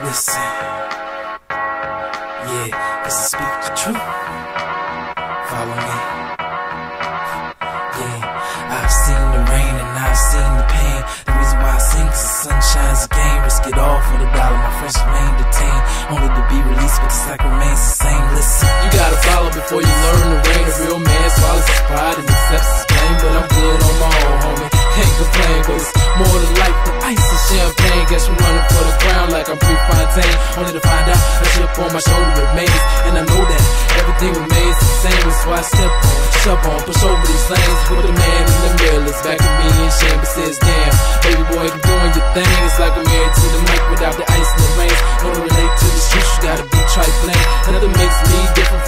Listen, yeah, cause I speak the truth. Follow me. Yeah, I've seen the rain and I've seen the pain. The reason why I sing cause the sun shines again. Risk it all for the dollar, my friends remain detained, only to be released, but the cycle remains the same. Listen, you gotta follow before you learn the rain. A real man swallows his pride and accepts his pain. But I'm good on my own, homie, can't complain. But it's more than life than ice and champagne. Guess we're running for the ground like I'm Prefontaine, only to find out that chip on my shoulder remains. And I know that everything remains the same. That's why I step on, shove on, push over these lanes. Put the man in the middle, it's back at me and shame, but says damn, baby boy, you doing your thing. It's like I'm married to the mic without the ice and the rain.